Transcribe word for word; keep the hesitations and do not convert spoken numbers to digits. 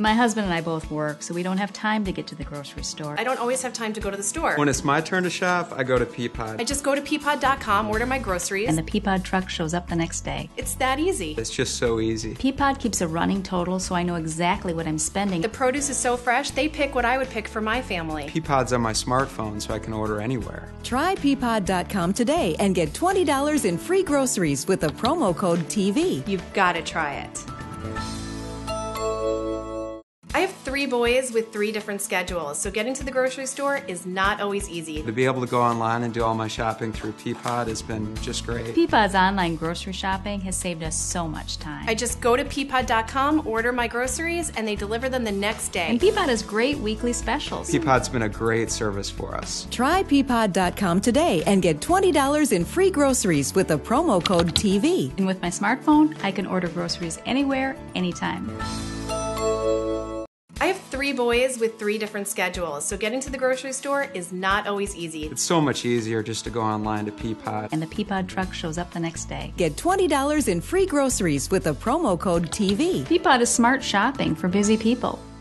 My husband and I both work, so we don't have time to get to the grocery store. I don't always have time to go to the store. When it's my turn to shop, I go to Peapod. I just go to peapod dot com, order my groceries, And the Peapod truck shows up the next day. It's that easy. It's just so easy. Peapod keeps a running total so I know exactly what I'm spending. The produce is so fresh, they pick what I would pick for my family. Peapod's on my smartphone, so I can order anywhere. Try peapod dot com today and get twenty dollars in free groceries with the promo code T V. You've got to try it. I have three boys with three different schedules, so getting to the grocery store is not always easy. To be able to go online and do all my shopping through Peapod has been just great. Peapod's online grocery shopping has saved us so much time. I just go to peapod dot com, order my groceries, and they deliver them the next day. And Peapod has great weekly specials. Peapod's been a great service for us. Try peapod dot com today and get twenty dollars in free groceries with the promo code T V. And with my smartphone, I can order groceries anywhere, anytime. I have three boys with three different schedules, so getting to the grocery store is not always easy. It's so much easier just to go online to Peapod. And the Peapod truck shows up the next day. Get twenty dollars in free groceries with the promo code T V. Peapod is smart shopping for busy people.